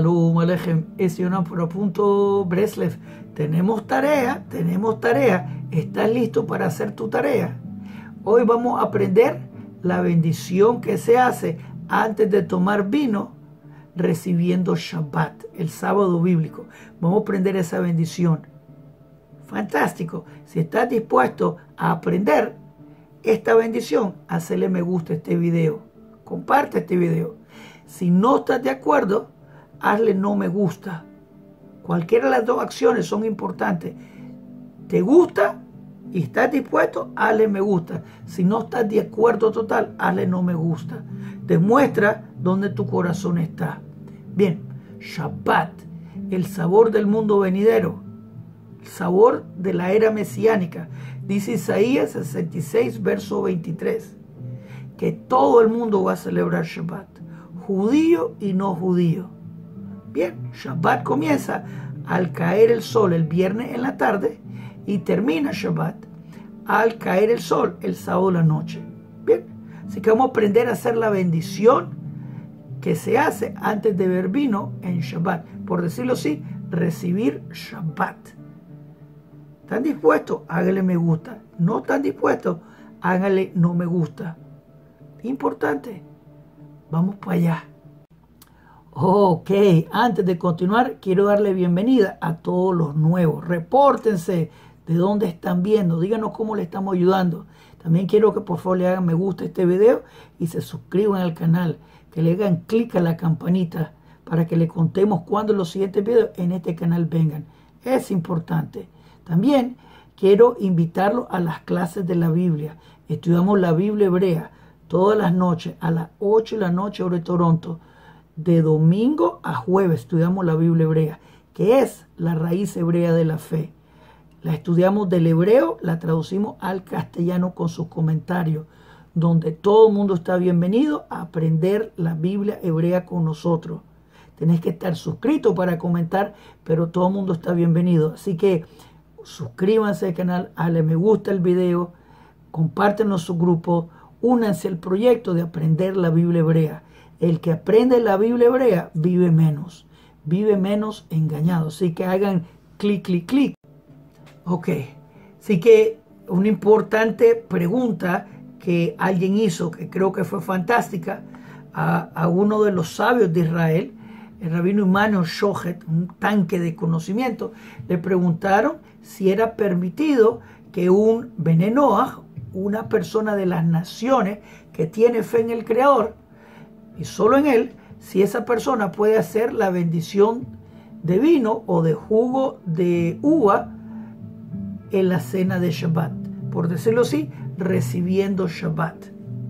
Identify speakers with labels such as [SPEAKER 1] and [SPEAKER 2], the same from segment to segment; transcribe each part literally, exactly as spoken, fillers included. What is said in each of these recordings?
[SPEAKER 1] Shalom Alejem, es Yonam por punto Breslev. Tenemos tarea, tenemos tarea. ¿Estás listo para hacer tu tarea? Hoy vamos a aprender la bendición que se hace antes de tomar vino, recibiendo Shabbat, el sábado bíblico. Vamos a aprender esa bendición. Fantástico. Si estás dispuesto a aprender esta bendición, hazle me gusta a este video. Comparte este video. Si no estás de acuerdo, hazle no me gusta. Cualquiera de las dos acciones son importantes. ¿Te gusta y estás dispuesto? Hazle me gusta. Si no estás de acuerdo total, hazle no me gusta. Demuestra dónde tu corazón está. Bien, Shabbat, el sabor del mundo venidero, el sabor de la era mesiánica. Dice Isaías sesenta y seis, verso veintitrés, que todo el mundo va a celebrar Shabbat, judío y no judío. Bien, Shabbat comienza al caer el sol el viernes en la tarde y termina Shabbat al caer el sol el sábado en la noche. Bien, así que vamos a aprender a hacer la bendición que se hace antes de beber vino en Shabbat. Por decirlo así, recibir Shabbat. ¿Están dispuestos? Háganle me gusta. ¿No están dispuestos? Háganle no me gusta. Importante. Vamos para allá. Ok, antes de continuar, quiero darle bienvenida a todos los nuevos. Repórtense de dónde están viendo. Díganos cómo le estamos ayudando. También quiero que por favor le hagan me gusta a este video y se suscriban al canal. Que le hagan clic a la campanita para que le contemos cuando los siguientes videos en este canal vengan. Es importante. También quiero invitarlos a las clases de la Biblia. Estudiamos la Biblia hebrea todas las noches a las ocho de la noche hora de Toronto. De domingo a jueves estudiamos la Biblia hebrea, que es la raíz hebrea de la fe. La estudiamos del hebreo, la traducimos al castellano con sus comentarios, donde todo el mundo está bienvenido a aprender la Biblia hebrea con nosotros. Tenés que estar suscrito para comentar, pero todo el mundo está bienvenido. Así que suscríbanse al canal, dale me gusta el video, compártenlo en su grupo, únanse al proyecto de aprender la Biblia hebrea. El que aprende la Biblia hebrea vive menos, vive menos engañado. Así que hagan clic, clic, clic. Ok, así que una importante pregunta que alguien hizo, que creo que fue fantástica, a, a uno de los sabios de Israel, el rabino Immanuel Shohet, un tanque de conocimiento, le preguntaron si era permitido que un Bene Noach, una persona de las naciones que tiene fe en el Creador, y solo en él, si esa persona puede hacer la bendición de vino o de jugo de uva en la cena de Shabbat. Por decirlo así, recibiendo Shabbat.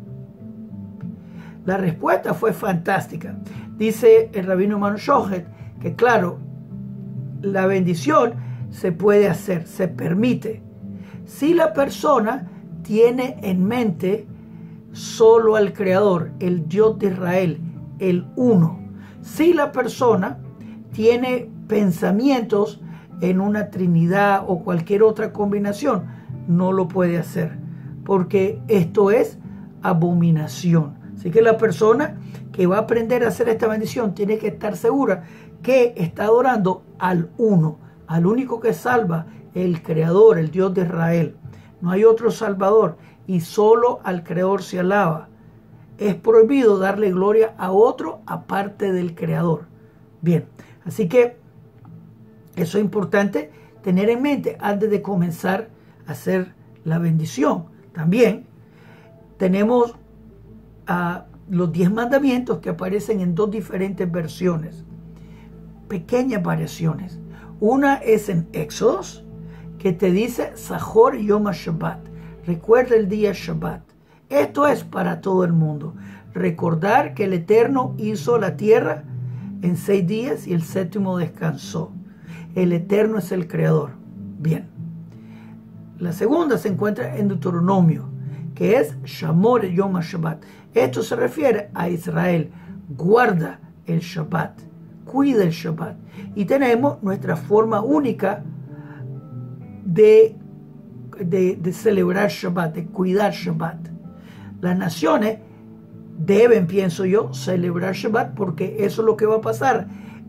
[SPEAKER 1] La respuesta fue fantástica. Dice el rabino Immanuel Shohet que claro, la bendición se puede hacer, se permite, si la persona tiene en mente solo al Creador, el Dios de Israel, el uno. Si la persona tiene pensamientos en una Trinidad o cualquier otra combinación, no lo puede hacer, porque esto es abominación. Así que la persona que va a aprender a hacer esta bendición tiene que estar segura que está adorando al uno, al único que salva, el Creador, el Dios de Israel. No hay otro Salvador y solo al Creador se alaba. Es prohibido darle gloria a otro aparte del Creador. Bien, así que eso es importante tener en mente antes de comenzar a hacer la bendición. También tenemos uh, los diez mandamientos que aparecen en dos diferentes versiones, pequeñas variaciones. Una es en Éxodos, que te dice Zahor Yom Shabbat, recuerda el día Shabbat. Esto es para todo el mundo. Recordar que el Eterno hizo la tierra en seis días y el séptimo descansó. El Eterno es el Creador. Bien. La segunda se encuentra en Deuteronomio, que es Shamor Yom Shabbat. Esto se refiere a Israel. Guarda el Shabbat. Cuida el Shabbat. Y tenemos nuestra forma única de, de, de celebrar Shabbat, de cuidar Shabbat. Las naciones deben, pienso yo, celebrar Shabbat porque eso es lo que va a pasar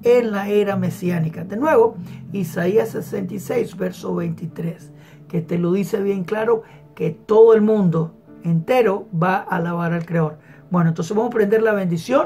[SPEAKER 1] en la era mesiánica. De nuevo, Isaías sesenta y seis, verso veintitrés, que te lo dice bien claro, que todo el mundo entero va a alabar al Creador. Bueno, entonces vamos a aprender la bendición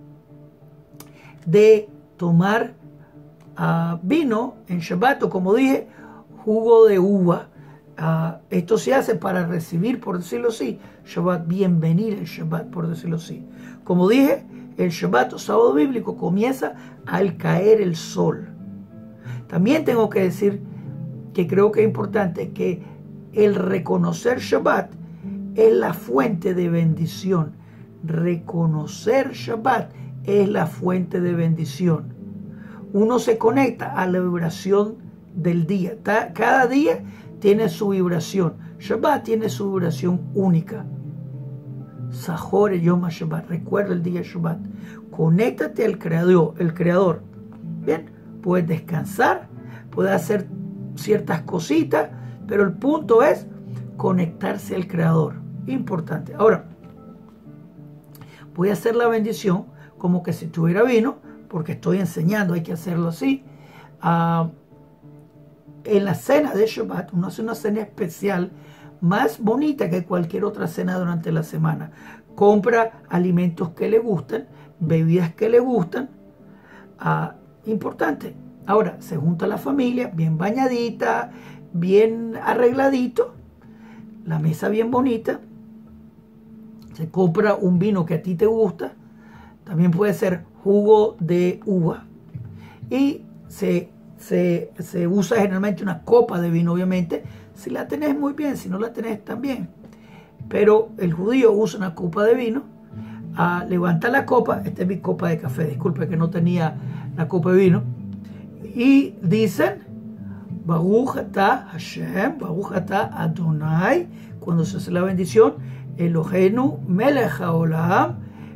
[SPEAKER 1] de tomar uh, vino en Shabbat, o como dije, jugo de uva. Uh, esto se hace para recibir, por decirlo así, Shabbat, bienvenir el Shabbat, por decirlo así. Como dije, el Shabbat o sábado bíblico comienza al caer el sol. También tengo que decir que creo que es importante que el reconocer Shabbat es la fuente de bendición. Reconocer Shabbat es la fuente de bendición. Uno se conecta a la vibración del día. Cada día tiene su vibración. Shabbat tiene su vibración única. Sahor Yom Shabbat. Recuerda el día Shabbat. Conéctate al creador, el creador. Bien, puedes descansar, puedes hacer ciertas cositas, pero el punto es conectarse al creador. Importante. Ahora, voy a hacer la bendición como que si tuviera vino, porque estoy enseñando, hay que hacerlo así. Uh, en la cena de Shabbat, uno hace una cena especial más bonita que cualquier otra cena durante la semana. Compra alimentos que le gustan, bebidas que le gustan. Uh, importante. Ahora, se junta la familia, bien bañadita, bien arregladito, la mesa bien bonita. Se compra un vino que a ti te gusta. También puede ser jugo de uva. Y se, se, se usa generalmente una copa de vino, obviamente. Si la tenés, muy bien. Si no la tenés, también. Pero el judío usa una copa de vino. Ah, levanta la copa. Esta es mi copa de café. Disculpe que no tenía la copa de vino. Y dicen, Baruch atah Hashem, Baruch atah Adonai. Cuando se hace la bendición, Elohenu melech haolam,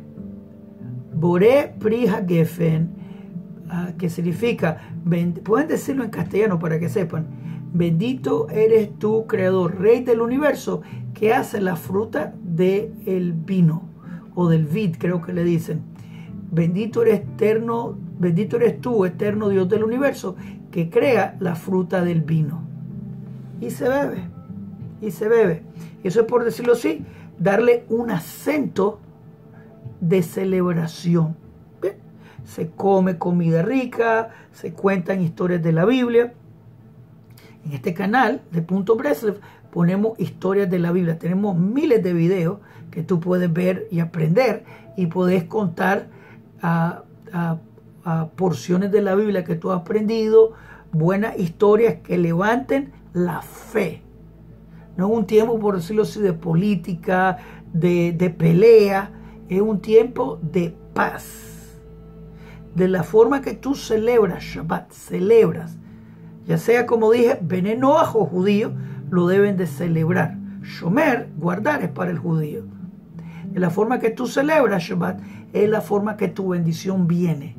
[SPEAKER 1] Boré pri hagefen, uh, que significa, pueden decirlo en castellano para que sepan, bendito eres tú, creador, rey del universo, que hace la fruta del vino, o del vid, creo que le dicen. Bendito eres eterno, bendito eres tú, eterno Dios del universo, que crea la fruta del vino. Y se bebe, y se bebe. Eso es, por decirlo así, darle un acento de celebración. ¿Bien? Se come comida rica, se cuentan historias de la Biblia. En este canal de Punto Breslev ponemos historias de la Biblia. Tenemos miles de videos que tú puedes ver y aprender, y puedes contar a, a, a porciones de la Biblia que tú has aprendido, buenas historias que levanten la fe. No es un tiempo, por decirlo así, de política, de, de pelea. Es un tiempo de paz. De la forma que tú celebras Shabbat, celebras. Ya sea, como dije, veneno ajo judío, lo deben de celebrar. Shomer, guardar, es para el judío. De la forma que tú celebras Shabbat, es la forma que tu bendición viene.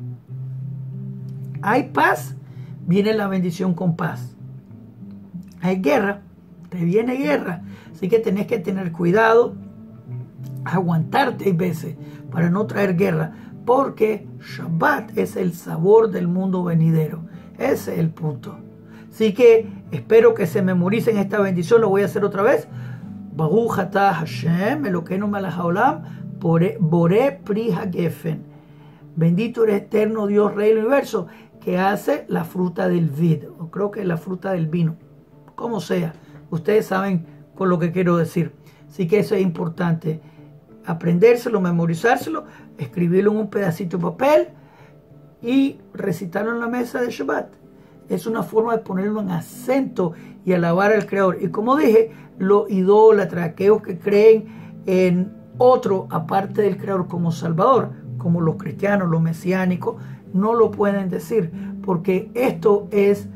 [SPEAKER 1] Hay paz, viene la bendición con paz. Hay guerra, te viene guerra. Así que tenés que tener cuidado, aguantarte a veces para no traer guerra, porque Shabbat es el sabor del mundo venidero. Ese es el punto. Así que espero que se memoricen esta bendición. Lo voy a hacer otra vez. Baruch atah Hashem, Elokeinu melech haolam, Boré pri hagefen. Bendito eres eterno Dios, Rey del universo, que hace la fruta del vid, o creo que es la fruta del vino, como sea. Ustedes saben con lo que quiero decir. Así que eso es importante. Aprendérselo, memorizárselo, escribirlo en un pedacito de papel y recitarlo en la mesa de Shabbat. Es una forma de ponerlo en acento y alabar al Creador. Y como dije, los idólatras, aquellos que creen en otro aparte del Creador como Salvador, como los cristianos, los mesiánicos, no lo pueden decir, porque esto es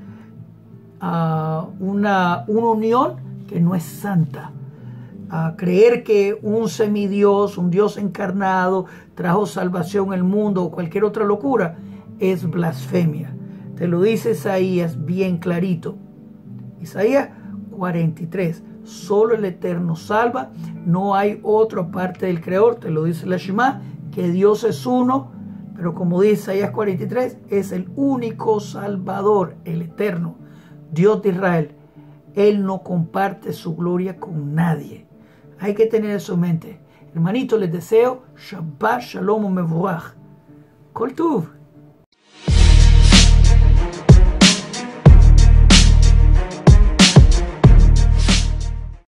[SPEAKER 1] uh, una, una unión que no es santa. Uh, creer que un semidios, un Dios encarnado, trajo salvación al mundo o cualquier otra locura, es blasfemia. Te lo dice Isaías bien clarito. Isaías cuarenta y tres. Solo el Eterno salva, no hay otra parte del Creador. Te lo dice la Shema, que Dios es uno, Pero como dice Isaías cuarenta y tres, es el único Salvador, el eterno, Dios de Israel. Él no comparte su gloria con nadie. Hay que tener eso en mente. Hermanito, les deseo Shabbat Shalom Mevorach. Kol Tuv.